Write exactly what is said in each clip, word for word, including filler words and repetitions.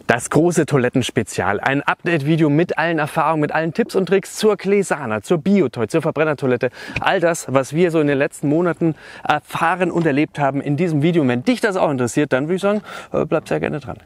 Das große Toilettenspezial. Ein Update-Video mit allen Erfahrungen, mit allen Tipps und Tricks zur Clesana, zur Biotoy, zur Verbrennertoilette. All das, was wir so in den letzten Monaten erfahren und erlebt haben in diesem Video. Wenn dich das auch interessiert, dann würde ich sagen, bleib sehr gerne dran.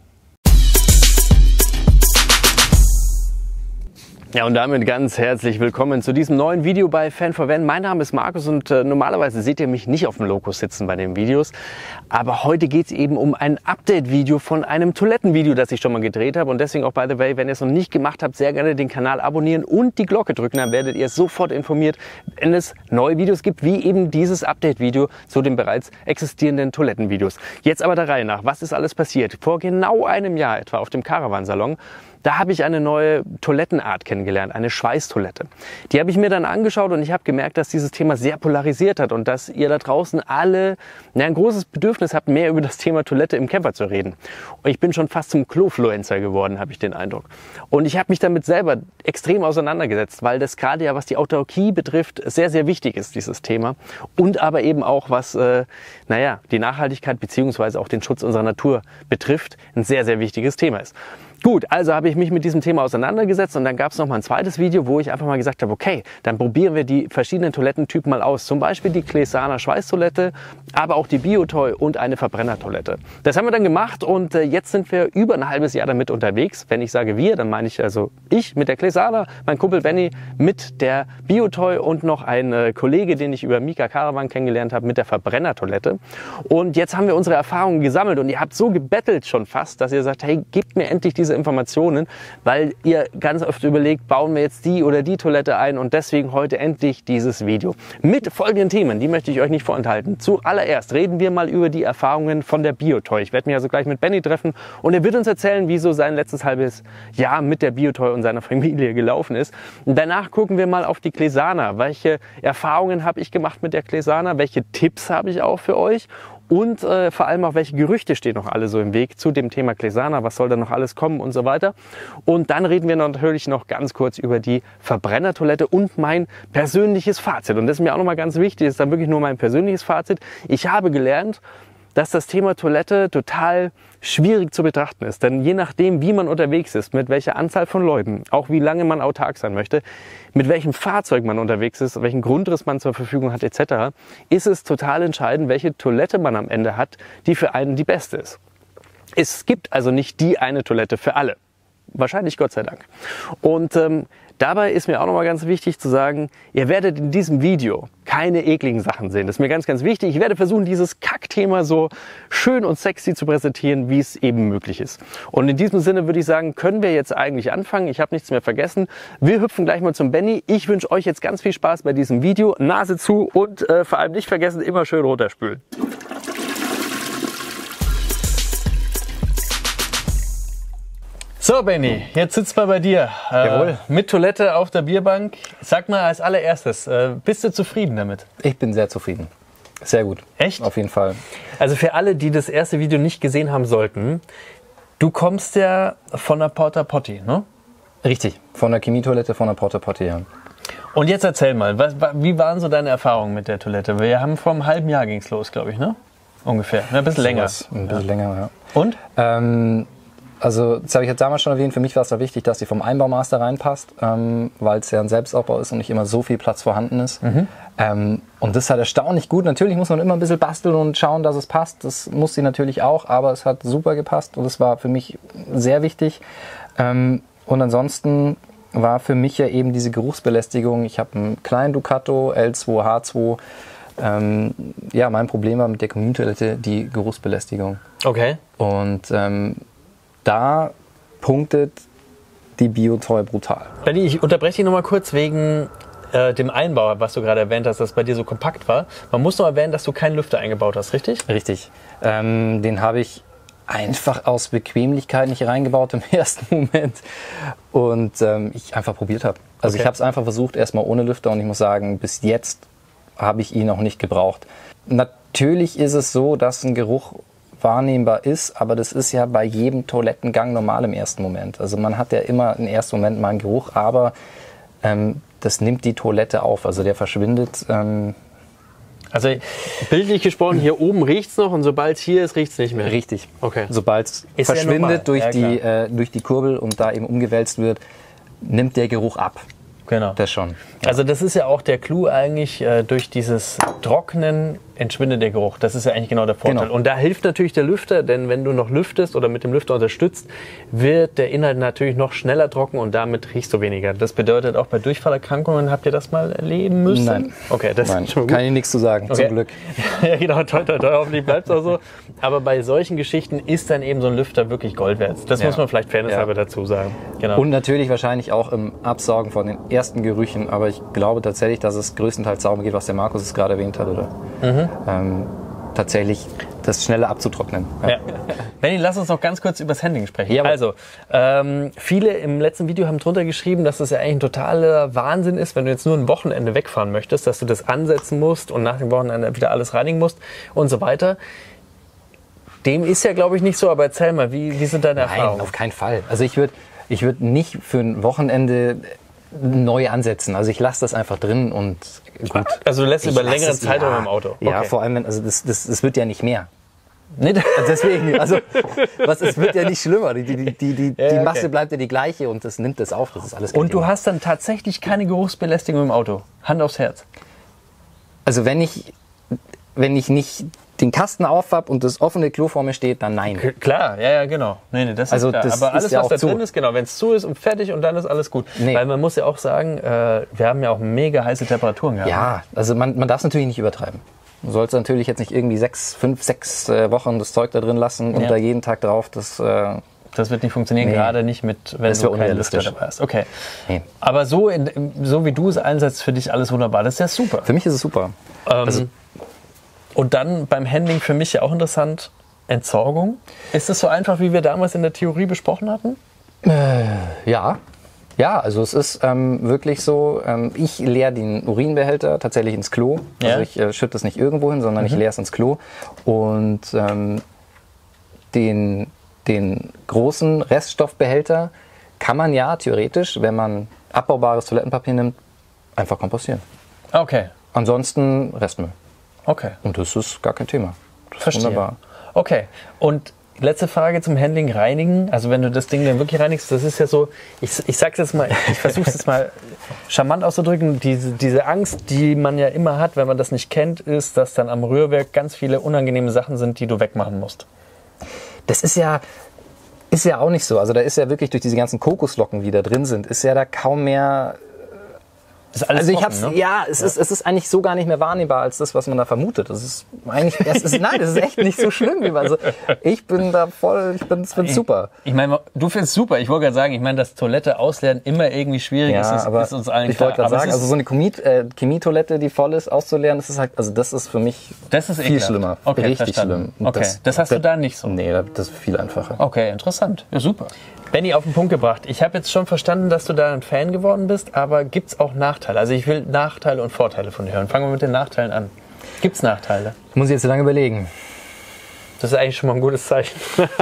Ja, und damit ganz herzlich willkommen zu diesem neuen Video bei Fan for Van. Mein Name ist Markus und äh, normalerweise seht ihr mich nicht auf dem Lokus sitzen bei den Videos. Aber heute geht es eben um ein Update-Video von einem Toilettenvideo, das ich schon mal gedreht habe. Und deswegen auch, by the way, wenn ihr es noch nicht gemacht habt, sehr gerne den Kanal abonnieren und die Glocke drücken. Dann werdet ihr sofort informiert, wenn es neue Videos gibt, wie eben dieses Update-Video zu den bereits existierenden Toilettenvideos. Jetzt aber der Reihe nach. Was ist alles passiert? Vor genau einem Jahr etwa auf dem Caravan-Salon. Da habe ich eine neue Toilettenart kennengelernt, eine Schweißtoilette. Die habe ich mir dann angeschaut und ich habe gemerkt, dass dieses Thema sehr polarisiert hat und dass ihr da draußen alle na, ein großes Bedürfnis habt, mehr über das Thema Toilette im Camper zu reden. Und ich bin schon fast zum Klofluencer geworden, habe ich den Eindruck. Und ich habe mich damit selber extrem auseinandergesetzt, weil das gerade ja, was die Autarkie betrifft, sehr, sehr wichtig ist, dieses Thema. Und aber eben auch, was äh, naja, die Nachhaltigkeit bzw. auch den Schutz unserer Natur betrifft, ein sehr, sehr wichtiges Thema ist. Gut, also habe ich mich mit diesem Thema auseinandergesetzt und dann gab es noch mal ein zweites Video, wo ich einfach mal gesagt habe, okay, dann probieren wir die verschiedenen Toilettentypen mal aus. Zum Beispiel die Clesana Schweißtoilette, aber auch die Biotoy und eine Verbrennertoilette. Das haben wir dann gemacht und äh, jetzt sind wir über ein halbes Jahr damit unterwegs. Wenn ich sage wir, dann meine ich also ich mit der Clesana, mein Kumpel Benny mit der Biotoy und noch ein äh, Kollege, den ich über Mika Caravan kennengelernt habe, mit der Verbrennertoilette. Und jetzt haben wir unsere Erfahrungen gesammelt und ihr habt so gebettelt schon fast, dass ihr sagt, hey, gebt mir endlich diese Informationen, weil ihr ganz oft überlegt, bauen wir jetzt die oder die Toilette ein und deswegen heute endlich dieses Video. Mit folgenden Themen, die möchte ich euch nicht vorenthalten. Zuallererst reden wir mal über die Erfahrungen von der Biotoy. Ich werde mich also gleich mit Benny treffen und er wird uns erzählen, wie so sein letztes halbes Jahr mit der Biotoy und seiner Familie gelaufen ist. Und danach gucken wir mal auf die Clesana. Welche Erfahrungen habe ich gemacht mit der Clesana? Welche Tipps habe ich auch für euch? Und äh, vor allem auch, welche Gerüchte stehen noch alle so im Weg zu dem Thema Clesana, was soll da noch alles kommen und so weiter. Und dann reden wir natürlich noch ganz kurz über die Verbrennertoilette und mein persönliches Fazit. Und das ist mir auch nochmal ganz wichtig, das ist dann wirklich nur mein persönliches Fazit. Ich habe gelernt, dass das Thema Toilette total schwierig zu betrachten ist. Denn je nachdem, wie man unterwegs ist, mit welcher Anzahl von Leuten, auch wie lange man autark sein möchte, mit welchem Fahrzeug man unterwegs ist, welchen Grundriss man zur Verfügung hat et cetera, ist es total entscheidend, welche Toilette man am Ende hat, die für einen die beste ist. Es gibt also nicht die eine Toilette für alle. Wahrscheinlich Gott sei Dank. Und ähm, dabei ist mir auch nochmal ganz wichtig zu sagen, ihr werdet in diesem Video keine ekligen Sachen sehen. Das ist mir ganz, ganz wichtig. Ich werde versuchen, dieses Kackthema so schön und sexy zu präsentieren, wie es eben möglich ist. Und in diesem Sinne würde ich sagen, können wir jetzt eigentlich anfangen. Ich habe nichts mehr vergessen. Wir hüpfen gleich mal zum Benny. Ich wünsche euch jetzt ganz viel Spaß bei diesem Video. Nase zu und äh, vor allem nicht vergessen, immer schön runterspülen. So Benny, jetzt sitzt man bei dir. Jawohl. Äh, mit Toilette auf der Bierbank. Sag mal als allererstes, äh, bist du zufrieden damit? Ich bin sehr zufrieden. Sehr gut. Echt? Auf jeden Fall. Also für alle, die das erste Video nicht gesehen haben sollten, du kommst ja von der Porta Potty, ne? Richtig. Von der Chemietoilette, von der Porta Potty, ja. Und jetzt erzähl mal, was, wie waren so deine Erfahrungen mit der Toilette? Wir haben vor einem halben Jahr ging's los, glaube ich, ne? Ungefähr. Ja, ein bisschen länger. Was, ein bisschen ja. länger, ja. Und? Ähm, Also, das habe ich jetzt damals schon erwähnt, für mich war es da wichtig, dass sie vom Einbaumaster reinpasst, ähm, weil es ja ein Selbstaufbau ist und nicht immer so viel Platz vorhanden ist. Mhm. Ähm, und das ist halt erstaunlich gut. Natürlich muss man immer ein bisschen basteln und schauen, dass es passt. Das muss sie natürlich auch, aber es hat super gepasst und es war für mich sehr wichtig. Ähm, und ansonsten war für mich ja eben diese Geruchsbelästigung. Ich habe einen kleinen Ducato L zwei H zwei. Ähm, ja, mein Problem war mit der Chemietoilette die Geruchsbelästigung. Okay. Und ähm, da punktet die Biotoy brutal. Benni, ich unterbreche dich noch mal kurz wegen äh, dem Einbau, was du gerade erwähnt hast, dass bei dir so kompakt war. Man muss noch erwähnen, dass du keinen Lüfter eingebaut hast, richtig? Richtig. Ähm, den habe ich einfach aus Bequemlichkeit nicht reingebaut im ersten Moment und ähm, ich einfach probiert habe. Also okay. Ich habe es einfach versucht, erstmal ohne Lüfter und ich muss sagen, bis jetzt habe ich ihn noch nicht gebraucht. Natürlich ist es so, dass ein Geruch wahrnehmbar ist, aber das ist ja bei jedem Toilettengang normal im ersten Moment. Also man hat ja immer im ersten Moment mal einen Geruch, aber ähm, das nimmt die Toilette auf, also der verschwindet ähm, Also bildlich gesprochen, hier oben riecht es noch und sobald es hier ist, riecht es nicht mehr. Richtig. Okay. Sobald es verschwindet durch, ja, die, äh, durch die Kurbel und da eben umgewälzt wird, nimmt der Geruch ab. Genau. Das schon. Ja. Also das ist ja auch der Clou eigentlich, äh, durch dieses Trocknen entschwindet der Geruch. Das ist ja eigentlich genau der Vorteil. Genau. Und da hilft natürlich der Lüfter, denn wenn du noch lüftest oder mit dem Lüfter unterstützt, wird der Inhalt natürlich noch schneller trocken und damit riechst du weniger. Das bedeutet auch bei Durchfallerkrankungen, habt ihr das mal erleben müssen? Nein. Okay, das Nein. ist schon gut. Kann ich nichts zu sagen, Okay. zum Glück. Ja genau, toll, toll, toll, hoffentlich bleibt es auch so. Aber bei solchen Geschichten ist dann eben so ein Lüfter wirklich Gold wert. Das Ja. muss man vielleicht fairnesshalber Ja. dazu sagen. Genau. Und natürlich wahrscheinlich auch im Absaugen von den ersten Gerüchen, aber ich glaube tatsächlich, dass es größtenteils darum geht, was der Markus es gerade erwähnt hat, oder? Mhm. Ähm, tatsächlich das schneller abzutrocknen. Ja. Benni, lass uns noch ganz kurz über das Handling sprechen. Jawohl. Also, ähm, viele im letzten Video haben drunter geschrieben, dass das ja eigentlich ein totaler Wahnsinn ist, wenn du jetzt nur ein Wochenende wegfahren möchtest, dass du das ansetzen musst und nach dem Wochenende wieder alles reinigen musst und so weiter. Dem ist ja, glaube ich, nicht so, aber erzähl mal, wie, wie sind deine Nein, Erfahrungen? auf keinen Fall. Also ich würde ich würd nicht für ein Wochenende neu ansetzen. Also ich lasse das einfach drin und gut. Also du lässt Ich über lass längeren es- Zeitraum ja, im Auto? Ja, Okay. vor allem, wenn, also das, das, das wird ja nicht mehr. Nee, Also deswegen, also was, es wird ja nicht schlimmer. Die, die, die, die, die Ja, okay. Masse bleibt ja die gleiche und das nimmt das auf. Das ist alles kein und du Thema. hast dann tatsächlich keine Geruchsbelästigung im Auto? Hand aufs Herz. Also wenn ich, wenn ich nicht den Kasten auf habe und das offene Klo vor mir steht, dann nein. K- Klar, ja, ja, genau. Nee, nee, das Also ist klar. das Aber ist alles, ja was auch da zu. drin ist, genau, wenn es zu ist und fertig und dann ist alles gut. Nee. Weil man muss ja auch sagen, äh, wir haben ja auch mega heiße Temperaturen gehabt. Ja, also man, man darf es natürlich nicht übertreiben. Du sollst natürlich jetzt nicht irgendwie sechs, fünf, sechs äh, Wochen das Zeug da drin lassen und Ja. da jeden Tag drauf. Das, äh, Das wird nicht funktionieren, Nee. gerade nicht mit, wenn Das du wär keinen Lüfter unrealistisch. dabei hast. Okay. nee. Aber so, in, so wie du es einsetzt, für dich alles wunderbar. Das ist ja super. Für mich ist es super. Ähm, also- und dann beim Handling für mich ja auch interessant, Entsorgung. Ist es so einfach, wie wir damals in der Theorie besprochen hatten? Ja. Ja, also es ist ähm, wirklich so, ähm, ich leere den Urinbehälter tatsächlich ins Klo. Ja. Also ich äh, schütte es nicht irgendwo hin, sondern ich leere es ins Klo. Und ähm, den, den großen Reststoffbehälter kann man ja theoretisch, wenn man abbaubares Toilettenpapier nimmt, einfach kompostieren. Okay. Ansonsten Restmüll. Okay. Und das ist gar kein Thema. Das ist Verstehe. wunderbar. Okay. Und letzte Frage zum Handling, reinigen. Also wenn du das Ding dann wirklich reinigst, das ist ja so, ich, ich sag's jetzt mal, ich versuche es jetzt mal charmant auszudrücken, diese, diese Angst, die man ja immer hat, wenn man das nicht kennt, ist, dass dann am Rührwerk ganz viele unangenehme Sachen sind, die du wegmachen musst. Das ist ja, ist ja auch nicht so. Also da ist ja wirklich durch diese ganzen Kokoslocken, die da drin sind, ist ja da kaum mehr. Das ist alles Also ich trocken, hab's, ne? ja, es, Ist, es ist eigentlich so gar nicht mehr wahrnehmbar als das, was man da vermutet. Das ist eigentlich, es ist, nein, das ist echt nicht so schlimm. Wie man, also ich bin da voll, ich bin, find's super. Ich meine, du findest super. Ich wollte gerade sagen, ich meine, dass Toilette ausleeren immer irgendwie schwierig ist, ist, ist uns allen ich klar. wollte gerade Aber es sagen, ist- also so eine Chemie, äh, Chemietoilette, die voll ist, auszuleeren, das ist halt, also das ist für mich das ist viel ekelhaft. schlimmer. Okay, Richtig verstanden. schlimm. Und Okay, das, hast du da nicht so. Nee, das ist viel einfacher. Okay, interessant. Ja, super. Benni, auf den Punkt gebracht. Ich habe jetzt schon verstanden, dass du da ein Fan geworden bist, aber gibt es auch Nachteile? Also ich will Nachteile und Vorteile von dir hören. Fangen wir mit den Nachteilen an. Gibt es Nachteile? Muss ich jetzt so lange überlegen. Das ist eigentlich schon mal ein gutes Zeichen.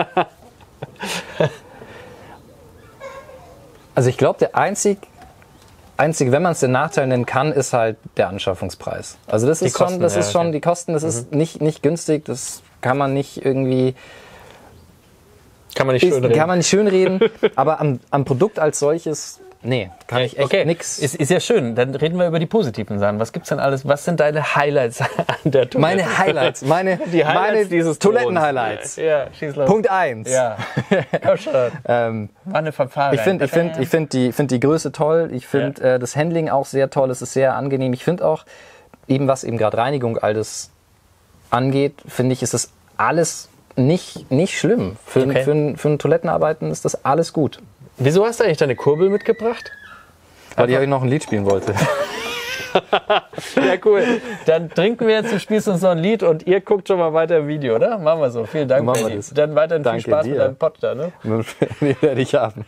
Also ich glaube, der einzig, einzig, wenn man es den Nachteil nennen kann, ist halt der Anschaffungspreis. Also das ist Kosten, schon, das ja, ist schon okay. die Kosten, das ist nicht, nicht günstig, das kann man nicht irgendwie, Kann man nicht ist, schön reden. kann man nicht schön reden, aber am, am Produkt als solches, nee, kann ich echt okay, nix. Ist, ist ja schön. Dann reden wir über die positiven Sachen. Was gibt's denn alles? Was sind deine Highlights an der Toilette? Meine Highlights, meine, die Highlights meine dieses Toiletten-Highlights. Tons. Ja, schieß los. Punkt eins. Ja. Komm schon. Ähm, War eine Fanfare. Ich finde ich find, ich find die, find die Größe toll. Ich finde Ja. äh, das Handling auch sehr toll. Es ist sehr angenehm. Ich finde auch, eben was eben gerade Reinigung all das angeht, finde ich, ist das alles nicht, nicht schlimm. Für, Okay. für, ein- für ein Toilettenarbeiten ist das alles gut. Wieso hast du eigentlich deine Kurbel mitgebracht? Weil ich euch noch ein Lied spielen wollte. Ja, cool. Dann trinken wir jetzt, du spielst uns noch ein Lied und ihr guckt schon mal weiter im Video, oder? Machen wir so. Vielen Dank, Machen wir Benni. das. Dann weiterhin viel Danke Spaß dir. mit deinem Pod da, ne? Den werde ich haben.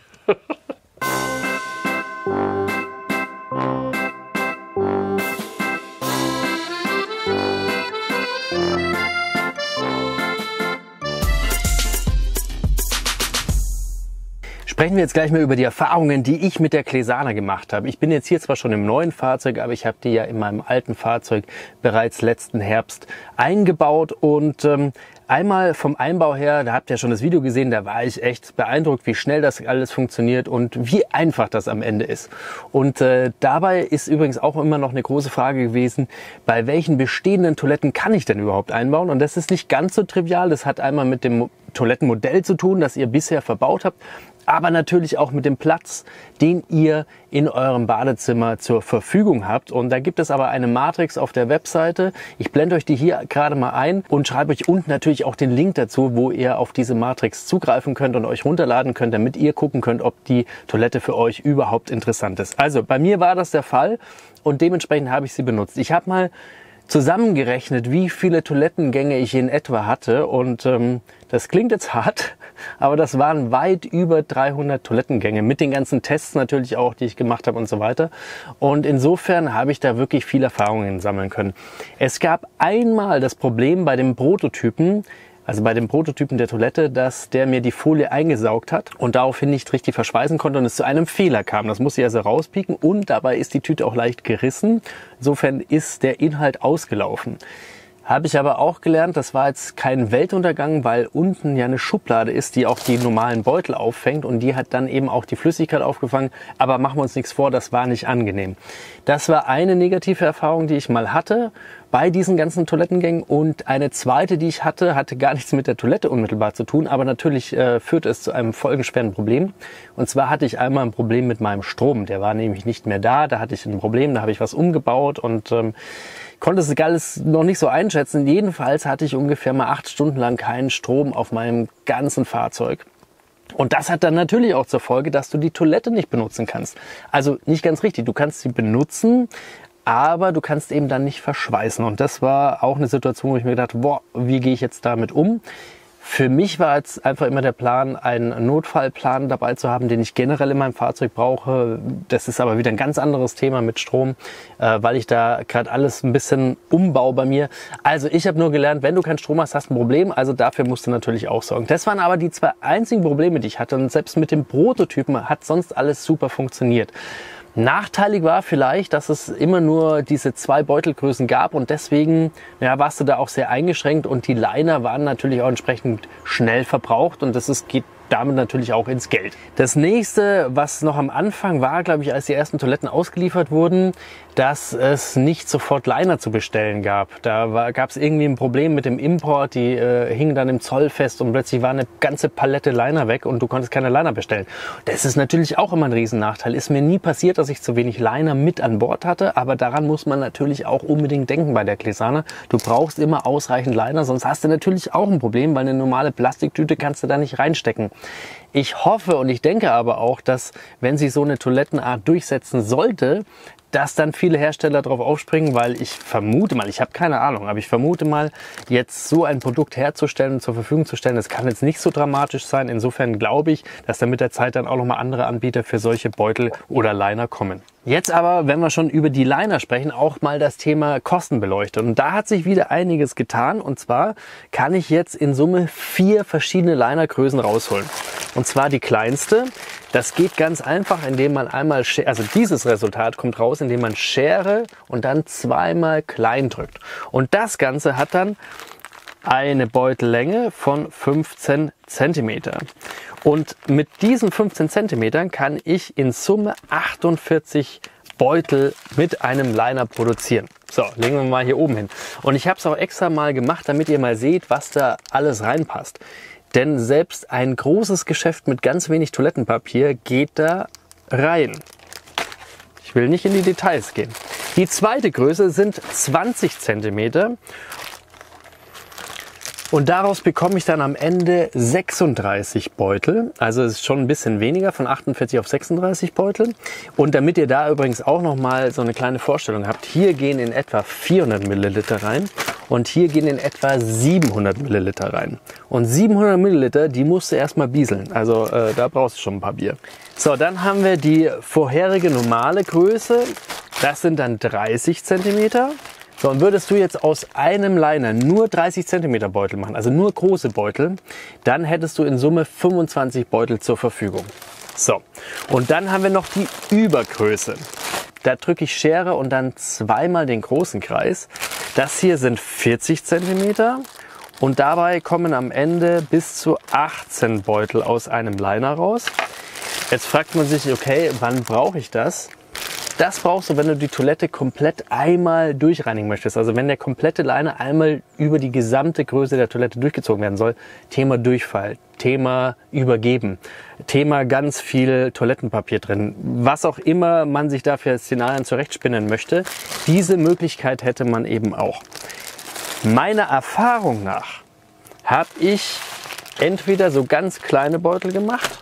Sprechen wir jetzt gleich mal über die Erfahrungen, die ich mit der Clesana gemacht habe. Ich bin jetzt hier zwar schon im neuen Fahrzeug, aber ich habe die ja in meinem alten Fahrzeug bereits letzten Herbst eingebaut. Und ähm, einmal vom Einbau her, da habt ihr schon das Video gesehen, da war ich echt beeindruckt, wie schnell das alles funktioniert und wie einfach das am Ende ist. Und äh, dabei ist übrigens auch immer noch eine große Frage gewesen, bei welchen bestehenden Toiletten kann ich denn überhaupt einbauen? Und das ist nicht ganz so trivial. Das hat einmal mit dem Toilettenmodell zu tun, das ihr bisher verbaut habt, aber natürlich auch mit dem Platz, den ihr in eurem Badezimmer zur Verfügung habt. Und da gibt es aber eine Matrix auf der Webseite. Ich blende euch die hier gerade mal ein und schreibe euch unten natürlich auch den Link dazu, wo ihr auf diese Matrix zugreifen könnt und euch runterladen könnt, damit ihr gucken könnt, ob die Toilette für euch überhaupt interessant ist. Also bei mir war das der Fall und dementsprechend habe ich sie benutzt. Ich habe mal zusammengerechnet, wie viele Toilettengänge ich in etwa hatte und ähm, das klingt jetzt hart, aber das waren weit über dreihundert Toilettengänge mit den ganzen Tests natürlich auch, die ich gemacht habe und so weiter. Und insofern habe ich da wirklich viel Erfahrungen sammeln können. Es gab einmal das Problem bei dem Prototypen, also bei dem Prototypen der Toilette, dass der mir die Folie eingesaugt hat und daraufhin nicht richtig verschweißen konnte und es zu einem Fehler kam. Das musste ich also rauspieken und dabei ist die Tüte auch leicht gerissen. Insofern ist der Inhalt ausgelaufen. Habe ich aber auch gelernt, das war jetzt kein Weltuntergang, weil unten ja eine Schublade ist, die auch die normalen Beutel auffängt und die hat dann eben auch die Flüssigkeit aufgefangen. Aber machen wir uns nichts vor, das war nicht angenehm. Das war eine negative Erfahrung, die ich mal hatte bei diesen ganzen Toilettengängen und eine zweite, die ich hatte, hatte gar nichts mit der Toilette unmittelbar zu tun, aber natürlich äh, führte es zu einem folgenschweren Problem. Und zwar hatte ich einmal ein Problem mit meinem Strom, der war nämlich nicht mehr da, da hatte ich ein Problem, da habe ich was umgebaut und ähm, konnte es alles noch nicht so einschätzen. Jedenfalls hatte ich ungefähr mal acht Stunden lang keinen Strom auf meinem ganzen Fahrzeug. Und das hat dann natürlich auch zur Folge, dass du die Toilette nicht benutzen kannst. Also nicht ganz richtig, du kannst sie benutzen, aber du kannst eben dann nicht verschweißen. Und das war auch eine Situation, wo ich mir gedacht habe, boah, wie gehe ich jetzt damit um? Für mich war jetzt einfach immer der Plan, einen Notfallplan dabei zu haben, den ich generell in meinem Fahrzeug brauche. Das ist aber wieder ein ganz anderes Thema mit Strom, äh, weil ich da gerade alles ein bisschen umbaue bei mir. Also ich habe nur gelernt, wenn du keinen Strom hast, hast du ein Problem. Also dafür musst du natürlich auch sorgen. Das waren aber die zwei einzigen Probleme, die ich hatte. Und selbst mit dem Prototypen hat sonst alles super funktioniert. Nachteilig war vielleicht, dass es immer nur diese zwei Beutelgrößen gab und deswegen ja, warst du da auch sehr eingeschränkt und die Liner waren natürlich auch entsprechend schnell verbraucht und das ist, geht damit natürlich auch ins Geld. Das nächste, was noch am Anfang war, glaube ich, als die ersten Toiletten ausgeliefert wurden, dass es nicht sofort Liner zu bestellen gab. Da gab es irgendwie ein Problem mit dem Import, die äh, hingen dann im Zoll fest und plötzlich war eine ganze Palette Liner weg und du konntest keine Liner bestellen. Das ist natürlich auch immer ein Riesennachteil. Ist mir nie passiert, dass ich zu wenig Liner mit an Bord hatte, aber daran muss man natürlich auch unbedingt denken bei der Clesana. Du brauchst immer ausreichend Liner, sonst hast du natürlich auch ein Problem, weil eine normale Plastiktüte kannst du da nicht reinstecken. Ich hoffe und ich denke aber auch, dass wenn sich so eine Toilettenart durchsetzen sollte, dass dann viele Hersteller darauf aufspringen, weil ich vermute mal, ich habe keine Ahnung, aber ich vermute mal, jetzt so ein Produkt herzustellen und zur Verfügung zu stellen, das kann jetzt nicht so dramatisch sein. Insofern glaube ich, dass da mit der Zeit dann auch nochmal andere Anbieter für solche Beutel oder Liner kommen. Jetzt aber, wenn wir schon über die Liner sprechen, auch mal das Thema Kosten beleuchtet. Und da hat sich wieder einiges getan. Und zwar kann ich jetzt in Summe vier verschiedene Linergrößen rausholen. Und zwar die kleinste. Das geht ganz einfach, indem man einmal, also dieses Resultat kommt raus, indem man Schere und dann zweimal klein drückt. Und das Ganze hat dann eine Beutellänge von fünfzehn Zentimeter. Und mit diesen fünfzehn Zentimetern kann ich in Summe achtundvierzig Beutel mit einem Liner produzieren. So, legen wir mal hier oben hin. Und ich habe es auch extra mal gemacht, damit ihr mal seht, was da alles reinpasst. Denn selbst ein großes Geschäft mit ganz wenig Toilettenpapier geht da rein. Ich will nicht in die Details gehen. Die zweite Größe sind zwanzig Zentimeter. Und daraus bekomme ich dann am Ende sechsunddreißig Beutel. Also es ist schon ein bisschen weniger, von achtundvierzig auf sechsunddreißig Beutel. Und damit ihr da übrigens auch nochmal so eine kleine Vorstellung habt, hier gehen in etwa vierhundert Milliliter rein und hier gehen in etwa siebenhundert Milliliter rein. Und siebenhundert Milliliter, die musst du erstmal bieseln. Also äh, da brauchst du schon ein paar Bier. So, dann haben wir die vorherige normale Größe. Das sind dann dreißig Zentimeter. So, und würdest du jetzt aus einem Liner nur dreißig Zentimeter Beutel machen, also nur große Beutel, dann hättest du in Summe fünfundzwanzig Beutel zur Verfügung. So, und dann haben wir noch die Übergröße. Da drücke ich Schere und dann zweimal den großen Kreis. Das hier sind vierzig Zentimeter und dabei kommen am Ende bis zu achtzehn Beutel aus einem Liner raus. Jetzt fragt man sich, okay, wann brauche ich das? Das brauchst du, wenn du die Toilette komplett einmal durchreinigen möchtest. Also wenn der komplette Liner einmal über die gesamte Größe der Toilette durchgezogen werden soll. Thema Durchfall, Thema Übergeben, Thema ganz viel Toilettenpapier drin. Was auch immer man sich da für Szenarien zurechtspinnen möchte, diese Möglichkeit hätte man eben auch. Meiner Erfahrung nach habe ich entweder so ganz kleine Beutel gemacht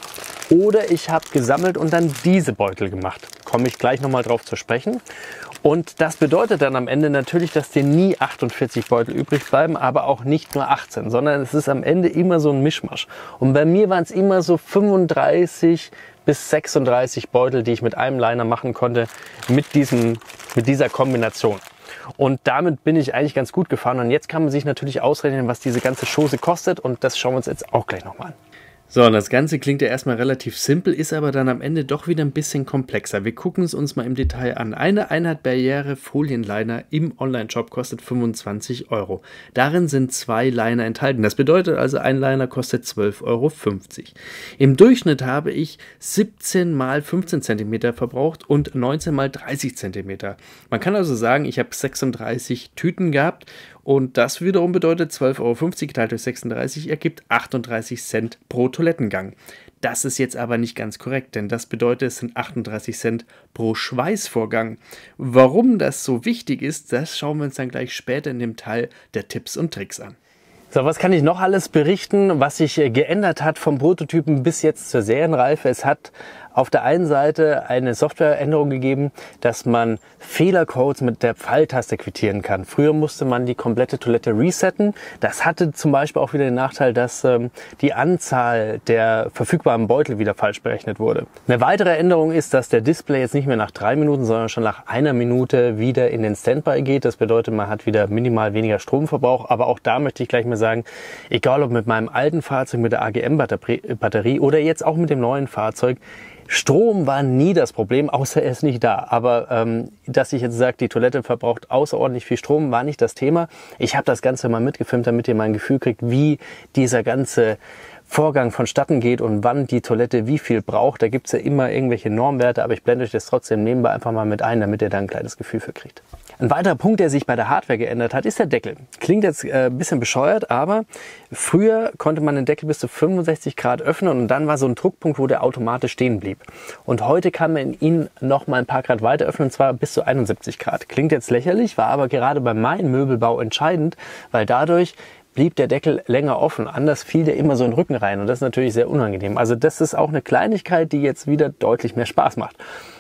oder ich habe gesammelt und dann diese Beutel gemacht. Komme ich gleich nochmal drauf zu sprechen. Und das bedeutet dann am Ende natürlich, dass dir nie achtundvierzig Beutel übrig bleiben, aber auch nicht nur achtzehn, sondern es ist am Ende immer so ein Mischmasch. Und bei mir waren es immer so fünfunddreißig bis sechsunddreißig Beutel, die ich mit einem Liner machen konnte, mit, diesem, mit dieser Kombination. Und damit bin ich eigentlich ganz gut gefahren. Und jetzt kann man sich natürlich ausrechnen, was diese ganze Chose kostet. Und das schauen wir uns jetzt auch gleich nochmal an. So, und das Ganze klingt ja erstmal relativ simpel, ist aber dann am Ende doch wieder ein bisschen komplexer. Wir gucken es uns mal im Detail an. Eine Einheit Barriere Folienliner im Online-Shop kostet fünfundzwanzig Euro. Darin sind zwei Liner enthalten. Das bedeutet also, ein Liner kostet zwölf Euro fünfzig. Im Durchschnitt habe ich siebzehn mal fünfzehn Zentimeter verbraucht und neunzehn mal dreißig Zentimeter. Man kann also sagen, ich habe sechsunddreißig Tüten gehabt. Und das wiederum bedeutet zwölf Euro fünfzig geteilt durch sechsunddreißig ergibt achtunddreißig Cent pro Toilettengang. Das ist jetzt aber nicht ganz korrekt, denn das bedeutet, es sind achtunddreißig Cent pro Schweißvorgang. Warum das so wichtig ist, das schauen wir uns dann gleich später in dem Teil der Tipps und Tricks an. So, was kann ich noch alles berichten, was sich geändert hat vom Prototypen bis jetzt zur Serienreife? Es hat auf der einen Seite eine Softwareänderung gegeben, dass man Fehlercodes mit der Pfeiltaste quittieren kann. Früher musste man die komplette Toilette resetten. Das hatte zum Beispiel auch wieder den Nachteil, dass ähm, die Anzahl der verfügbaren Beutel wieder falsch berechnet wurde. Eine weitere Änderung ist, dass der Display jetzt nicht mehr nach drei Minuten, sondern schon nach einer Minute wieder in den Standby geht. Das bedeutet, man hat wieder minimal weniger Stromverbrauch. Aber auch da möchte ich gleich mal sagen, egal ob mit meinem alten Fahrzeug mit der A G M-Batterie oder jetzt auch mit dem neuen Fahrzeug, Strom war nie das Problem, außer er ist nicht da. Aber ähm, dass ich jetzt sage, die Toilette verbraucht außerordentlich viel Strom, war nicht das Thema. Ich habe das Ganze mal mitgefilmt, damit ihr mal ein Gefühl kriegt, wie dieser ganze Vorgang vonstatten geht und wann die Toilette wie viel braucht. Da gibt es ja immer irgendwelche Normwerte, aber ich blende euch das trotzdem nebenbei einfach mal mit ein, damit ihr da ein kleines Gefühl für kriegt. Ein weiterer Punkt, der sich bei der Hardware geändert hat, ist der Deckel. Klingt jetzt äh, ein bisschen bescheuert, aber früher konnte man den Deckel bis zu fünfundsechzig Grad öffnen und dann war so ein Druckpunkt, wo der automatisch stehen blieb. Und heute kann man ihn noch mal ein paar Grad weiter öffnen, und zwar bis zu einundsiebzig Grad. Klingt jetzt lächerlich, war aber gerade bei meinem Möbelbau entscheidend, weil dadurch blieb der Deckel länger offen. Anders fiel der immer so in den Rücken rein und das ist natürlich sehr unangenehm. Also das ist auch eine Kleinigkeit, die jetzt wieder deutlich mehr Spaß macht.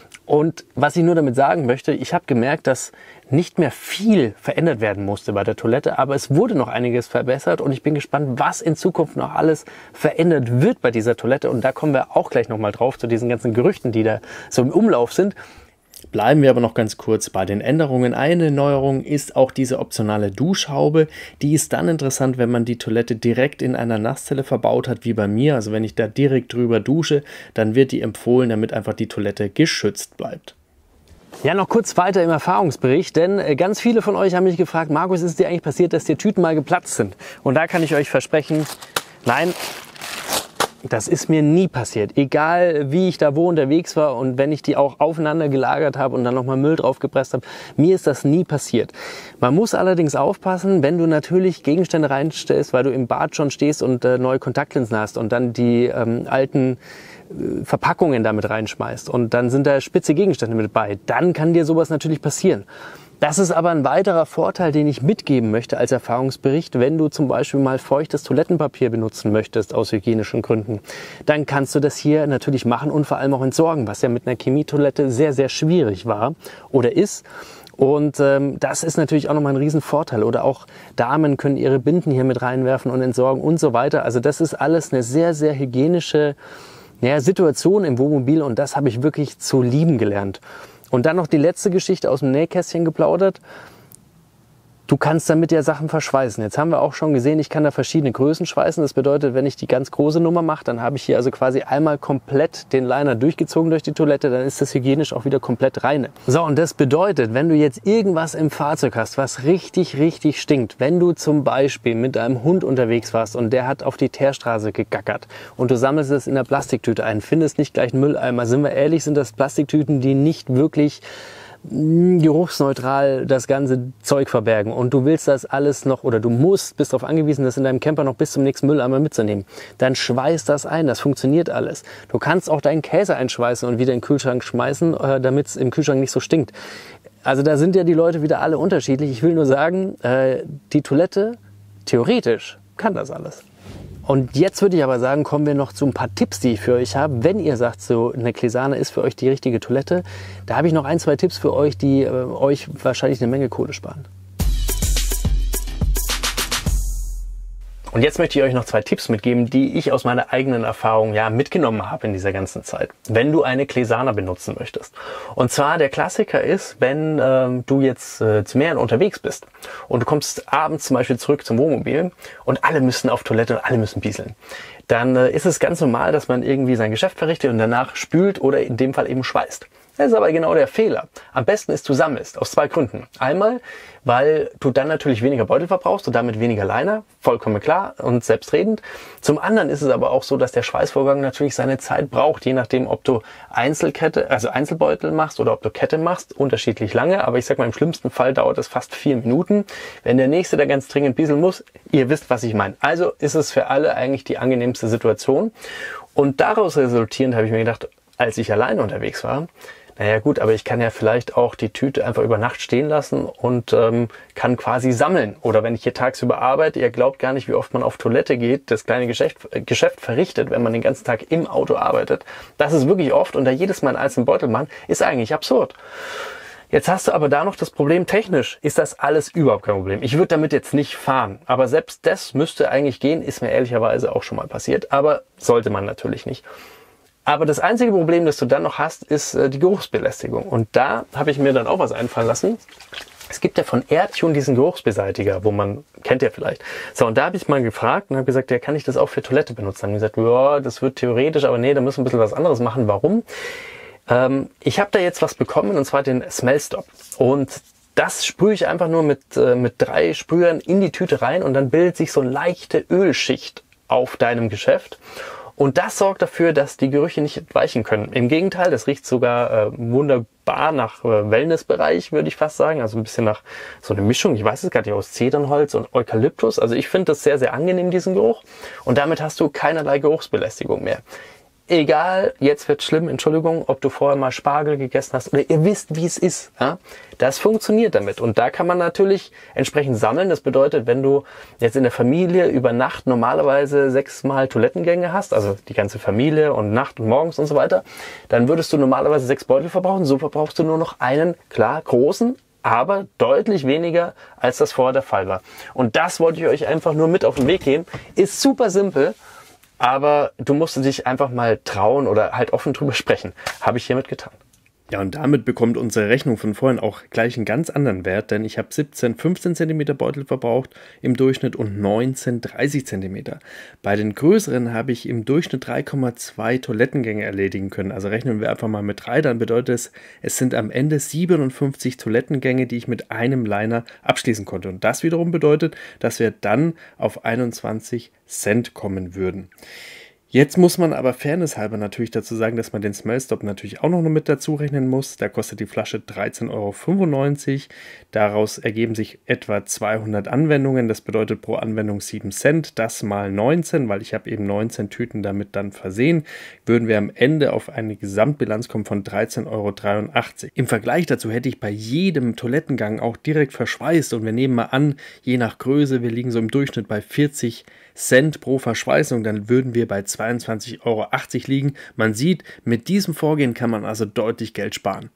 Und was ich nur damit sagen möchte, ich habe gemerkt, dass nicht mehr viel verändert werden musste bei der Toilette, aber es wurde noch einiges verbessert und ich bin gespannt, was in Zukunft noch alles verändert wird bei dieser Toilette. Und da kommen wir auch gleich nochmal drauf zu diesen ganzen Gerüchten, die da so im Umlauf sind. Bleiben wir aber noch ganz kurz bei den Änderungen. Eine Neuerung ist auch diese optionale Duschhaube. Die ist dann interessant, wenn man die Toilette direkt in einer Nasszelle verbaut hat, wie bei mir. Also wenn ich da direkt drüber dusche, dann wird die empfohlen, damit einfach die Toilette geschützt bleibt. Ja, noch kurz weiter im Erfahrungsbericht, denn ganz viele von euch haben mich gefragt, Markus, ist dir eigentlich passiert, dass die Tüten mal geplatzt sind? Und da kann ich euch versprechen, nein, das ist mir nie passiert, egal wie ich da wo unterwegs war und wenn ich die auch aufeinander gelagert habe und dann nochmal Müll draufgepresst habe, mir ist das nie passiert. Man muss allerdings aufpassen, wenn du natürlich Gegenstände reinstellst, weil du im Bad schon stehst und äh, neue Kontaktlinsen hast und dann die ähm, alten äh, Verpackungen damit reinschmeißt und dann sind da spitze Gegenstände mit bei, dann kann dir sowas natürlich passieren. Das ist aber ein weiterer Vorteil, den ich mitgeben möchte als Erfahrungsbericht. Wenn du zum Beispiel mal feuchtes Toilettenpapier benutzen möchtest aus hygienischen Gründen, dann kannst du das hier natürlich machen und vor allem auch entsorgen, was ja mit einer Chemietoilette sehr, sehr schwierig war oder ist. Und ähm, das ist natürlich auch nochmal ein Riesenvorteil. Oder auch Damen können ihre Binden hier mit reinwerfen und entsorgen und so weiter. Also das ist alles eine sehr, sehr hygienische ja, Situation im Wohnmobil und das habe ich wirklich zu lieben gelernt. Und dann noch die letzte Geschichte aus dem Nähkästchen geplaudert. Du kannst damit ja Sachen verschweißen. Jetzt haben wir auch schon gesehen, ich kann da verschiedene Größen schweißen. Das bedeutet, wenn ich die ganz große Nummer mache, dann habe ich hier also quasi einmal komplett den Liner durchgezogen durch die Toilette, dann ist das hygienisch auch wieder komplett reine. So, und das bedeutet, wenn du jetzt irgendwas im Fahrzeug hast, was richtig, richtig stinkt, wenn du zum Beispiel mit deinem Hund unterwegs warst und der hat auf die Teerstraße gegackert und du sammelst es in der Plastiktüte ein, findest nicht gleich einen Mülleimer, sind wir ehrlich, sind das Plastiktüten, die nicht wirklich geruchsneutral das ganze Zeug verbergen und du willst das alles noch oder du musst, bist darauf angewiesen, das in deinem Camper noch bis zum nächsten Mülleimer mitzunehmen, dann schweiß das ein, das funktioniert alles. Du kannst auch deinen Käse einschweißen und wieder in den Kühlschrank schmeißen, damit es im Kühlschrank nicht so stinkt. Also da sind ja die Leute wieder alle unterschiedlich. Ich will nur sagen, die Toilette, theoretisch, kann das alles. Und jetzt würde ich aber sagen, kommen wir noch zu ein paar Tipps, die ich für euch habe. Wenn ihr sagt, so eine Clesana ist für euch die richtige Toilette, da habe ich noch ein, zwei Tipps für euch, die äh, euch wahrscheinlich eine Menge Kohle sparen. Und jetzt möchte ich euch noch zwei Tipps mitgeben, die ich aus meiner eigenen Erfahrung ja mitgenommen habe in dieser ganzen Zeit, wenn du eine Clesana benutzen möchtest. Und zwar der Klassiker ist, wenn ähm, du jetzt äh, zu mehreren unterwegs bist und du kommst abends zum Beispiel zurück zum Wohnmobil und alle müssen auf Toilette und alle müssen pieseln. Dann äh, ist es ganz normal, dass man irgendwie sein Geschäft verrichtet und danach spült oder in dem Fall eben schweißt. Das ist aber genau der Fehler. Am besten ist, du sammelst, aus zwei Gründen. Einmal, weil du dann natürlich weniger Beutel verbrauchst und damit weniger Liner, vollkommen klar und selbstredend. Zum anderen ist es aber auch so, dass der Schweißvorgang natürlich seine Zeit braucht, je nachdem, ob du Einzelkette, also Einzelbeutel machst oder ob du Kette machst, unterschiedlich lange. Aber ich sag mal, im schlimmsten Fall dauert es fast vier Minuten. Wenn der Nächste da ganz dringend pieseln muss, ihr wisst, was ich meine. Also ist es für alle eigentlich die angenehmste Situation. Und daraus resultierend habe ich mir gedacht, als ich alleine unterwegs war, naja gut, aber ich kann ja vielleicht auch die Tüte einfach über Nacht stehen lassen und ähm, kann quasi sammeln. Oder wenn ich hier tagsüber arbeite, ihr glaubt gar nicht, wie oft man auf Toilette geht, das kleine Geschäft, äh, Geschäft verrichtet, wenn man den ganzen Tag im Auto arbeitet. Das ist wirklich oft und da jedes Mal einen einzelnen Beutel machen, ist eigentlich absurd. Jetzt hast du aber da noch das Problem, technisch ist das alles überhaupt kein Problem. Ich würde damit jetzt nicht fahren, aber selbst das müsste eigentlich gehen, ist mir ehrlicherweise auch schon mal passiert, aber sollte man natürlich nicht. Aber das einzige Problem, das du dann noch hast, ist äh, die Geruchsbelästigung. Und da habe ich mir dann auch was einfallen lassen. Es gibt ja von AirTune diesen Geruchsbeseitiger, wo man, kennt ihr vielleicht. So, und da habe ich mal gefragt und habe gesagt, ja, kann ich das auch für Toilette benutzen? Dann haben die gesagt, ja, das wird theoretisch, aber nee, da müssen wir ein bisschen was anderes machen. Warum? Ähm, ich habe da jetzt was bekommen, und zwar den Smell Stop. Und das sprühe ich einfach nur mit, äh, mit drei Sprühern in die Tüte rein und dann bildet sich so eine leichte Ölschicht auf deinem Geschäft. Und das sorgt dafür, dass die Gerüche nicht entweichen können. Im Gegenteil, das riecht sogar äh, wunderbar nach äh, Wellnessbereich, würde ich fast sagen. Also ein bisschen nach so einer Mischung, ich weiß es gar nicht, aus Zedernholz und Eukalyptus. Also ich finde das sehr, sehr angenehm, diesen Geruch. Und damit hast du keinerlei Geruchsbelästigung mehr. Egal, jetzt wird's schlimm, Entschuldigung, ob du vorher mal Spargel gegessen hast oder ihr wisst, wie es ist. Ja? Das funktioniert damit. Und da kann man natürlich entsprechend sammeln. Das bedeutet, wenn du jetzt in der Familie über Nacht normalerweise sechsmal Toilettengänge hast, also die ganze Familie und Nacht und morgens und so weiter, dann würdest du normalerweise sechs Beutel verbrauchen. So verbrauchst du nur noch einen, klar, großen, aber deutlich weniger, als das vorher der Fall war. Und das wollte ich euch einfach nur mit auf den Weg geben. Ist super simpel. Aber du musst dich einfach mal trauen oder halt offen drüber sprechen. Habe ich hiermit getan. Ja, und damit bekommt unsere Rechnung von vorhin auch gleich einen ganz anderen Wert, denn ich habe siebzehn, fünfzehn Zentimeter Beutel verbraucht im Durchschnitt und neunzehn, dreißig Zentimeter. Bei den größeren habe ich im Durchschnitt drei Komma zwei Toilettengänge erledigen können. Also rechnen wir einfach mal mit drei, dann bedeutet es, es sind am Ende siebenundfünfzig Toilettengänge, die ich mit einem Liner abschließen konnte. Und das wiederum bedeutet, dass wir dann auf einundzwanzig Cent kommen würden. Jetzt muss man aber fairnesshalber natürlich dazu sagen, dass man den Smell Stop natürlich auch noch mit dazu rechnen muss. Da kostet die Flasche dreizehn Euro fünfundneunzig. Daraus ergeben sich etwa zweihundert Anwendungen. Das bedeutet pro Anwendung sieben Cent. Das mal neunzehn, weil ich habe eben neunzehn Tüten damit dann versehen. Würden wir am Ende auf eine Gesamtbilanz kommen von dreizehn Euro dreiundachtzig. Im Vergleich dazu hätte ich bei jedem Toilettengang auch direkt verschweißt. Und wir nehmen mal an, je nach Größe, wir liegen so im Durchschnitt bei vierzig Cent pro Verschweißung, dann würden wir bei zweiundzwanzig Euro achtzig liegen. Man sieht, mit diesem Vorgehen kann man also deutlich Geld sparen.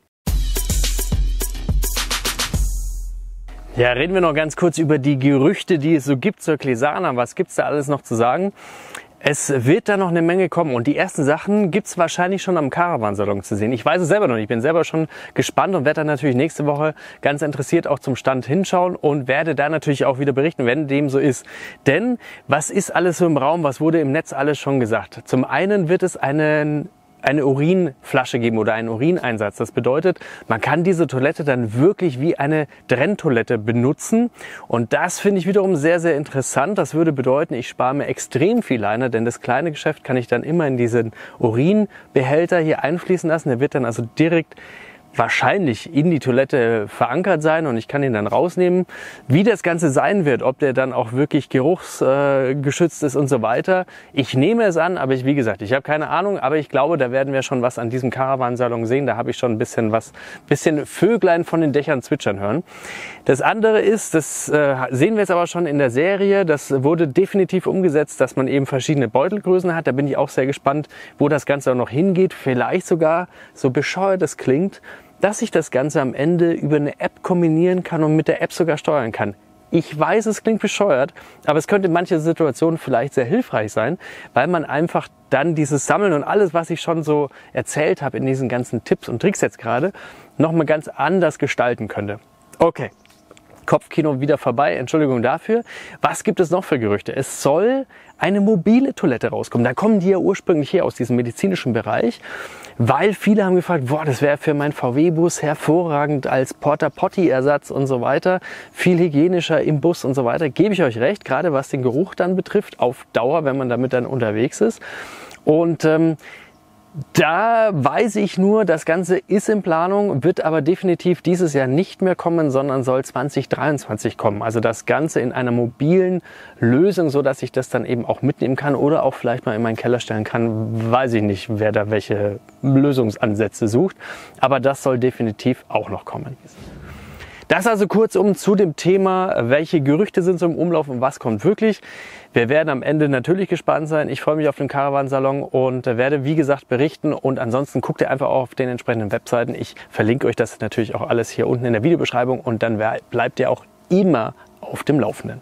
Ja, reden wir noch ganz kurz über die Gerüchte, die es so gibt zur Clesana. Was gibt es da alles noch zu sagen? Es wird da noch eine Menge kommen und die ersten Sachen gibt es wahrscheinlich schon am Caravansalon zu sehen. Ich weiß es selber noch nicht, ich bin selber schon gespannt und werde dann natürlich nächste Woche ganz interessiert auch zum Stand hinschauen und werde da natürlich auch wieder berichten, wenn dem so ist. Denn was ist alles so im Raum, was wurde im Netz alles schon gesagt? Zum einen wird es einen eine Urinflasche geben oder einen Urineinsatz. Das bedeutet, man kann diese Toilette dann wirklich wie eine Trenntoilette benutzen und das finde ich wiederum sehr, sehr interessant. Das würde bedeuten, ich spare mir extrem viel Leine, denn das kleine Geschäft kann ich dann immer in diesen Urinbehälter hier einfließen lassen. Der wird dann also direkt wahrscheinlich in die Toilette verankert sein und ich kann ihn dann rausnehmen. Wie das Ganze sein wird, ob der dann auch wirklich geruchsgeschützt ist und so weiter. Ich nehme es an, aber ich, wie gesagt, ich habe keine Ahnung, aber ich glaube, da werden wir schon was an diesem Caravansalon sehen. Da habe ich schon ein bisschen was, bisschen Vöglein von den Dächern zwitschern hören. Das andere ist, das äh, sehen wir jetzt aber schon in der Serie, das wurde definitiv umgesetzt, dass man eben verschiedene Beutelgrößen hat. Da bin ich auch sehr gespannt, wo das Ganze auch noch hingeht. Vielleicht sogar, so bescheuert es klingt, dass ich das Ganze am Ende über eine App kombinieren kann und mit der App sogar steuern kann. Ich weiß, es klingt bescheuert, aber es könnte in manchen Situationen vielleicht sehr hilfreich sein, weil man einfach dann dieses Sammeln und alles, was ich schon so erzählt habe in diesen ganzen Tipps und Tricks jetzt gerade, nochmal ganz anders gestalten könnte. Okay. Kopfkino wieder vorbei, Entschuldigung dafür. Was gibt es noch für Gerüchte? Es soll eine mobile Toilette rauskommen. Da kommen die ja ursprünglich her aus diesem medizinischen Bereich, weil viele haben gefragt, boah, das wäre für meinen V W-Bus hervorragend als Porta-Potty-Ersatz und so weiter. Viel hygienischer im Bus und so weiter. Gebe ich euch recht, gerade was den Geruch dann betrifft, auf Dauer, wenn man damit dann unterwegs ist. Und ähm, da weiß ich nur, das Ganze ist in Planung, wird aber definitiv dieses Jahr nicht mehr kommen, sondern soll zwanzig dreiundzwanzig kommen. Also das Ganze in einer mobilen Lösung, so dass ich das dann eben auch mitnehmen kann oder auch vielleicht mal in meinen Keller stellen kann. Weiß ich nicht, wer da welche Lösungsansätze sucht, aber das soll definitiv auch noch kommen. Das also kurzum zu dem Thema, welche Gerüchte sind so im Umlauf und was kommt wirklich. Wir werden am Ende natürlich gespannt sein. Ich freue mich auf den Caravansalon und werde, wie gesagt, berichten. Und ansonsten guckt ihr einfach auch auf den entsprechenden Webseiten. Ich verlinke euch das natürlich auch alles hier unten in der Videobeschreibung und dann bleibt ihr auch immer auf dem Laufenden.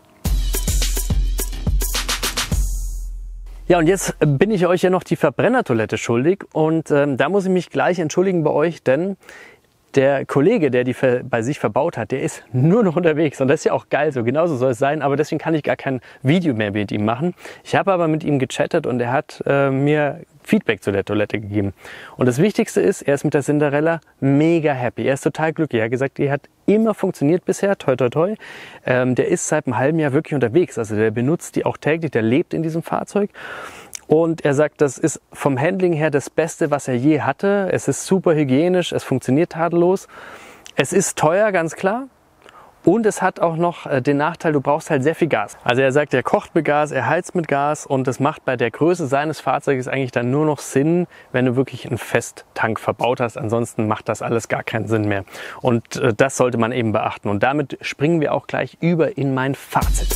Ja, und jetzt bin ich euch ja noch die Verbrennertoilette schuldig und ähm, da muss ich mich gleich entschuldigen bei euch, denn der Kollege, der die bei sich verbaut hat, der ist nur noch unterwegs und das ist ja auch geil, so genauso soll es sein, aber deswegen kann ich gar kein Video mehr mit ihm machen. Ich habe aber mit ihm gechattet und er hat äh, mir Feedback zu der Toilette gegeben. Und das Wichtigste ist, er ist mit der Cinderella mega happy, er ist total glücklich. Er hat gesagt, die hat immer funktioniert bisher, toi toi toi. Ähm, der ist seit einem halben Jahr wirklich unterwegs, also der benutzt die auch täglich, der lebt in diesem Fahrzeug. Und er sagt, das ist vom Handling her das Beste, was er je hatte. Es ist super hygienisch, es funktioniert tadellos. Es ist teuer, ganz klar. Und es hat auch noch den Nachteil, du brauchst halt sehr viel Gas. Also er sagt, er kocht mit Gas, er heizt mit Gas und das macht bei der Größe seines Fahrzeuges eigentlich dann nur noch Sinn, wenn du wirklich einen Festtank verbaut hast. Ansonsten macht das alles gar keinen Sinn mehr. Und das sollte man eben beachten. Und damit springen wir auch gleich über in mein Fazit.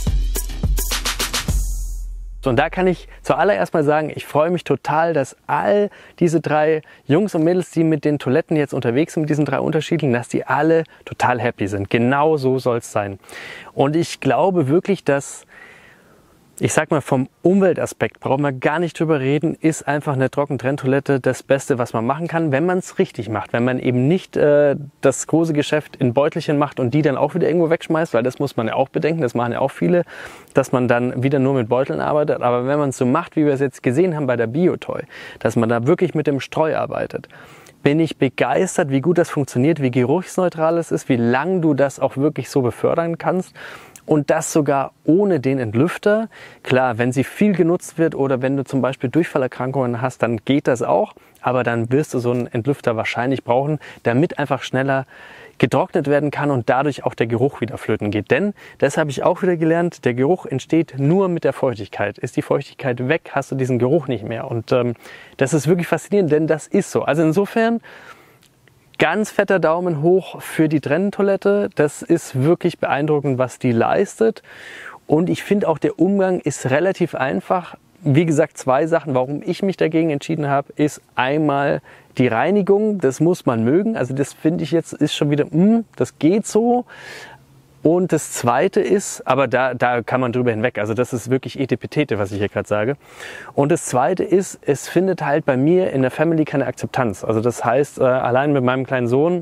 Und da kann ich zuallererst mal sagen, ich freue mich total, dass all diese drei Jungs und Mädels, die mit den Toiletten jetzt unterwegs sind, mit diesen drei unterschiedlichen, dass die alle total happy sind. Genau so soll es sein. Und ich glaube wirklich, dass, ich sag mal, vom Umweltaspekt brauchen wir gar nicht drüber reden, ist einfach eine Trockentrenntoilette das Beste, was man machen kann, wenn man es richtig macht. Wenn man eben nicht äh, das große Geschäft in Beutelchen macht und die dann auch wieder irgendwo wegschmeißt, weil das muss man ja auch bedenken, das machen ja auch viele, dass man dann wieder nur mit Beuteln arbeitet. Aber wenn man es so macht, wie wir es jetzt gesehen haben bei der Biotoy, dass man da wirklich mit dem Streu arbeitet, bin ich begeistert, wie gut das funktioniert, wie geruchsneutral es ist, wie lang du das auch wirklich so befördern kannst. Und das sogar ohne den Entlüfter. Klar, wenn sie viel genutzt wird oder wenn du zum Beispiel Durchfallerkrankungen hast, dann geht das auch. Aber dann wirst du so einen Entlüfter wahrscheinlich brauchen, damit einfach schneller getrocknet werden kann und dadurch auch der Geruch wieder flöten geht. Denn, das habe ich auch wieder gelernt, der Geruch entsteht nur mit der Feuchtigkeit. Ist die Feuchtigkeit weg, hast du diesen Geruch nicht mehr. Und ähm, das ist wirklich faszinierend, denn das ist so. Also insofern, ganz fetter Daumen hoch für die Trenntoilette. Das ist wirklich beeindruckend, was die leistet. Und ich finde auch, der Umgang ist relativ einfach. Wie gesagt, zwei Sachen, warum ich mich dagegen entschieden habe, ist einmal die Reinigung. Das muss man mögen. Also das finde ich jetzt ist schon wieder, mh, das geht so. Und das Zweite ist, aber da, da kann man drüber hinweg, also das ist wirklich Etepetete, was ich hier gerade sage. Und das Zweite ist, es findet halt bei mir in der Family keine Akzeptanz. Also das heißt, äh, allein mit meinem kleinen Sohn,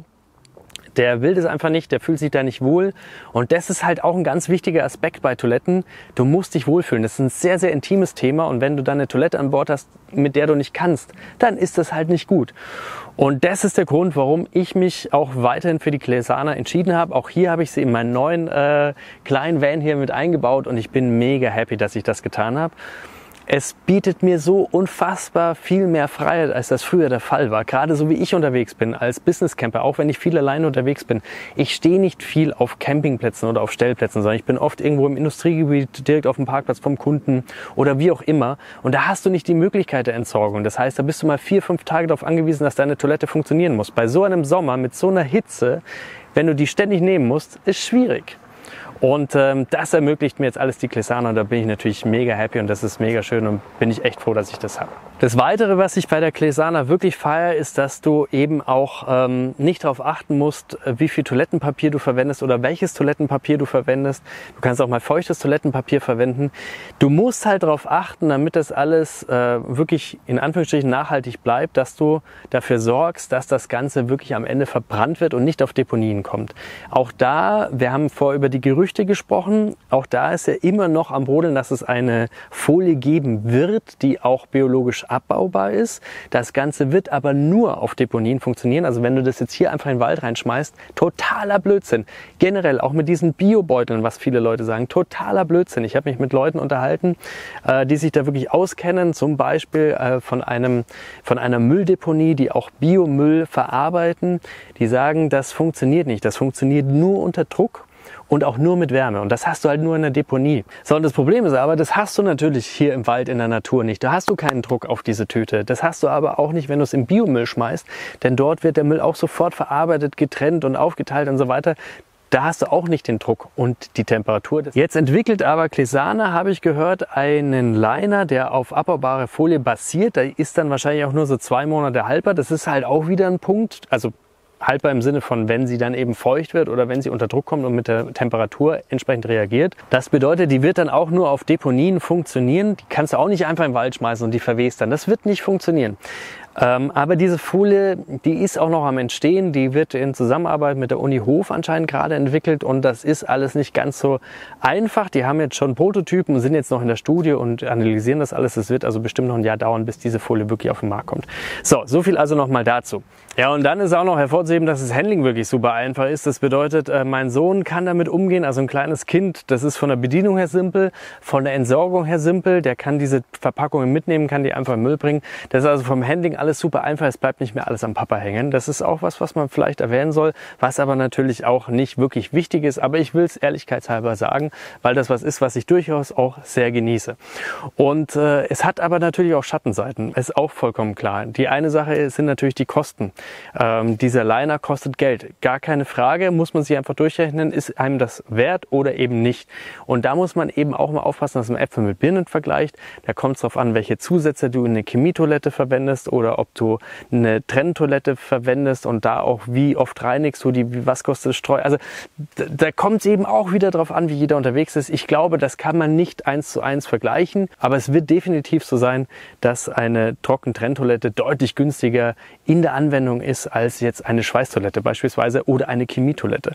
der will das einfach nicht, der fühlt sich da nicht wohl. Und das ist halt auch ein ganz wichtiger Aspekt bei Toiletten. Du musst dich wohlfühlen. Das ist ein sehr, sehr intimes Thema. Und wenn du dann eine Toilette an Bord hast, mit der du nicht kannst, dann ist das halt nicht gut. Und das ist der Grund, warum ich mich auch weiterhin für die Claesana entschieden habe. Auch hier habe ich sie in meinen neuen äh, kleinen Van hier mit eingebaut. Und ich bin mega happy, dass ich das getan habe. Es bietet mir so unfassbar viel mehr Freiheit, als das früher der Fall war. Gerade so wie ich unterwegs bin als Business-Camper, auch wenn ich viel alleine unterwegs bin. Ich stehe nicht viel auf Campingplätzen oder auf Stellplätzen, sondern ich bin oft irgendwo im Industriegebiet, direkt auf dem Parkplatz vom Kunden oder wie auch immer. Und da hast du nicht die Möglichkeit der Entsorgung. Das heißt, da bist du mal vier, fünf Tage darauf angewiesen, dass deine Toilette funktionieren muss. Bei so einem Sommer mit so einer Hitze, wenn du die ständig nehmen musst, ist schwierig. Und ähm, das ermöglicht mir jetzt alles die Claesana und da bin ich natürlich mega happy und das ist mega schön und bin ich echt froh, dass ich das habe. Das Weitere, was ich bei der Claesana wirklich feiere, ist, dass du eben auch ähm, nicht darauf achten musst, wie viel Toilettenpapier du verwendest oder welches Toilettenpapier du verwendest. Du kannst auch mal feuchtes Toilettenpapier verwenden. Du musst halt darauf achten, damit das alles äh, wirklich in Anführungsstrichen nachhaltig bleibt, dass du dafür sorgst, dass das Ganze wirklich am Ende verbrannt wird und nicht auf Deponien kommt. Auch da, wir haben vorher über die Gerüchte gesprochen, auch da ist ja immer noch am Brodeln, dass es eine Folie geben wird, die auch biologisch abbaubar ist. Das Ganze wird aber nur auf Deponien funktionieren. Also wenn du das jetzt hier einfach in den Wald reinschmeißt, totaler Blödsinn. Generell auch mit diesen Biobeuteln, was viele Leute sagen, totaler Blödsinn. Ich habe mich mit Leuten unterhalten, äh, die sich da wirklich auskennen, zum Beispiel äh, von einem von einer Mülldeponie, die auch Biomüll verarbeiten. Die sagen, das funktioniert nicht. Das funktioniert nur unter Druck. Und auch nur mit Wärme. Und das hast du halt nur in der Deponie. So, und das Problem ist aber, das hast du natürlich hier im Wald in der Natur nicht. Da hast du keinen Druck auf diese Tüte. Das hast du aber auch nicht, wenn du es im Biomüll schmeißt. Denn dort wird der Müll auch sofort verarbeitet, getrennt und aufgeteilt und so weiter. Da hast du auch nicht den Druck und die Temperatur. Jetzt entwickelt aber Claesana, habe ich gehört, einen Liner, der auf abbaubare Folie basiert. Da ist dann wahrscheinlich auch nur so zwei Monate haltbar. Das ist halt auch wieder ein Punkt. Also haltbar im Sinne von, wenn sie dann eben feucht wird oder wenn sie unter Druck kommt und mit der Temperatur entsprechend reagiert. Das bedeutet, die wird dann auch nur auf Deponien funktionieren. Die kannst du auch nicht einfach im Wald schmeißen und die verwest dann. Das wird nicht funktionieren. Ähm, aber diese Folie, die ist auch noch am Entstehen, die wird in Zusammenarbeit mit der Uni Hof anscheinend gerade entwickelt und das ist alles nicht ganz so einfach. Die haben jetzt schon Prototypen, sind jetzt noch in der Studie und analysieren das alles. Es wird also bestimmt noch ein Jahr dauern, bis diese Folie wirklich auf den Markt kommt. So, so viel also nochmal dazu. Ja, und dann ist auch noch hervorzuheben, dass das Handling wirklich super einfach ist. Das bedeutet, äh, mein Sohn kann damit umgehen, also ein kleines Kind, das ist von der Bedienung her simpel, von der Entsorgung her simpel, der kann diese Verpackungen mitnehmen, kann die einfach in Müll bringen. Das ist also vom Handling alles super einfach, es bleibt nicht mehr alles am Papa hängen. Das ist auch was, was man vielleicht erwähnen soll, was aber natürlich auch nicht wirklich wichtig ist, aber ich will es ehrlichkeitshalber sagen, weil das was ist, was ich durchaus auch sehr genieße. Und äh, es hat aber natürlich auch Schattenseiten, ist auch vollkommen klar. Die eine Sache sind natürlich die Kosten. Ähm, dieser Liner kostet Geld, gar keine Frage, muss man sich einfach durchrechnen, ist einem das wert oder eben nicht. Und da muss man eben auch mal aufpassen, dass man Äpfel mit Birnen vergleicht. Da kommt es darauf an, welche Zusätze du in eine Chemietoilette verwendest oder ob du eine Trenntoilette verwendest und da auch wie oft reinigst du die, was kostet das Streu. Also da, da kommt es eben auch wieder darauf an, wie jeder unterwegs ist. Ich glaube, das kann man nicht eins zu eins vergleichen, aber es wird definitiv so sein, dass eine Trocken-Trenntoilette deutlich günstiger in der Anwendung ist als jetzt eine Schweißtoilette beispielsweise oder eine Chemietoilette.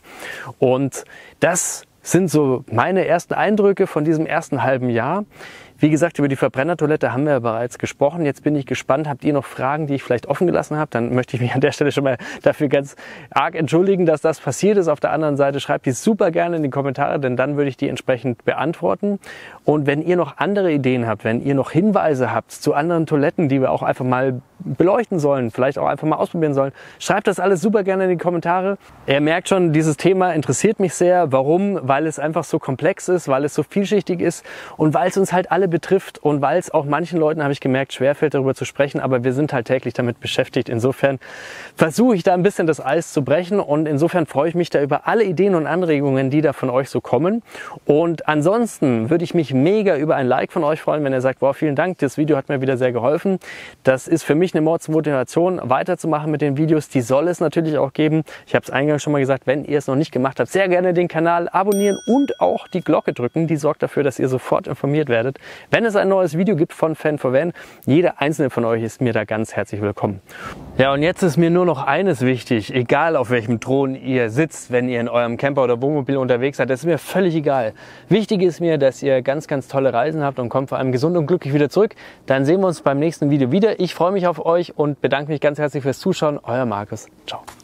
Und das sind so meine ersten Eindrücke von diesem ersten halben Jahr. Wie gesagt, über die Verbrennertoilette haben wir ja bereits gesprochen. Jetzt bin ich gespannt, habt ihr noch Fragen, die ich vielleicht offen gelassen habe? Dann möchte ich mich an der Stelle schon mal dafür ganz arg entschuldigen, dass das passiert ist. Auf der anderen Seite schreibt die super gerne in die Kommentare, denn dann würde ich die entsprechend beantworten. Und wenn ihr noch andere Ideen habt, wenn ihr noch Hinweise habt zu anderen Toiletten, die wir auch einfach mal beleuchten sollen, vielleicht auch einfach mal ausprobieren sollen, schreibt das alles super gerne in die Kommentare. Ihr merkt schon, dieses Thema interessiert mich sehr. Warum? Weil es einfach so komplex ist, weil es so vielschichtig ist und weil es uns halt alle betrifft und weil es auch manchen Leuten, habe ich gemerkt, schwerfällt, darüber zu sprechen, aber wir sind halt täglich damit beschäftigt. Insofern versuche ich da ein bisschen das Eis zu brechen und insofern freue ich mich da über alle Ideen und Anregungen, die da von euch so kommen. Und ansonsten würde ich mich mega über ein Like von euch freuen, wenn ihr sagt, wow, vielen Dank, das Video hat mir wieder sehr geholfen. Das ist für mich eine Mordsmotivation, weiterzumachen mit den Videos. Die soll es natürlich auch geben. Ich habe es eingangs schon mal gesagt, wenn ihr es noch nicht gemacht habt, sehr gerne den Kanal abonnieren und auch die Glocke drücken. Die sorgt dafür, dass ihr sofort informiert werdet, wenn es ein neues Video gibt von Fan for Van. Jeder einzelne von euch ist mir da ganz herzlich willkommen. Ja, und jetzt ist mir nur noch eines wichtig, egal auf welchem Thron ihr sitzt, wenn ihr in eurem Camper oder Wohnmobil unterwegs seid, das ist mir völlig egal. Wichtig ist mir, dass ihr ganz, ganz tolle Reisen habt und kommt vor allem gesund und glücklich wieder zurück. Dann sehen wir uns beim nächsten Video wieder. Ich freue mich auf euch und bedanke mich ganz herzlich fürs Zuschauen. Euer Markus. Ciao.